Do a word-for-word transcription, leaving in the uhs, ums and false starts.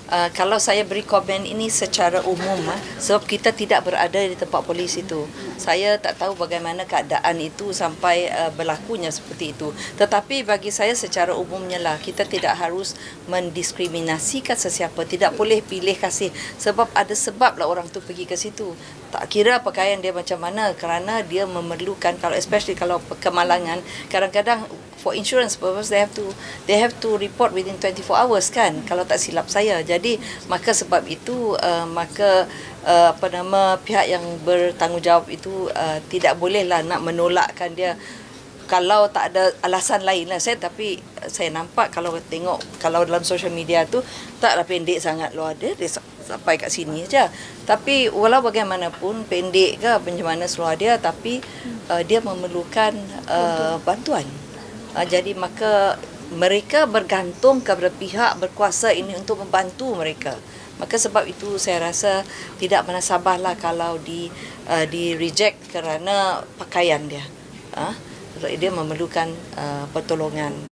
Uh, kalau saya beri komen ini secara umum, uh, sebab kita tidak berada di tempat polis itu. Saya tak tahu bagaimana keadaan itu sampai uh, berlakunya seperti itu. Tetapi bagi saya secara umumnya lah, kita tidak harus mendiskriminasikan sesiapa. Tidak boleh pilih kasih. Sebab ada sebab lah orang tu pergi ke situ. Tak kira pakaian dia macam mana, kerana dia memerlukan, kalau especially kalau kemalangan, kadang-kadang for insurance purpose they have to they have to report within twenty-four hours kan, kalau tak silap saya. Jadi maka sebab itu uh, maka uh, apa nama pihak yang bertanggungjawab itu uh, tidak bolehlah nak menolakkan dia kalau tak ada alasan lain lah. Saya tapi saya nampak kalau tengok kalau dalam social media tu taklah pendek sangat luar dia, dia sampai kat sini aja. Tapi walau bagaimanapun pendek ke macam mana seluar dia, tapi uh, dia memerlukan uh, bantuan. Uh, jadi maka mereka bergantung kepada pihak berkuasa ini untuk membantu mereka. Maka sebab itu saya rasa tidak menasabahlah kalau di uh, di reject kerana pakaian dia. Uh, dia memerlukan uh, pertolongan.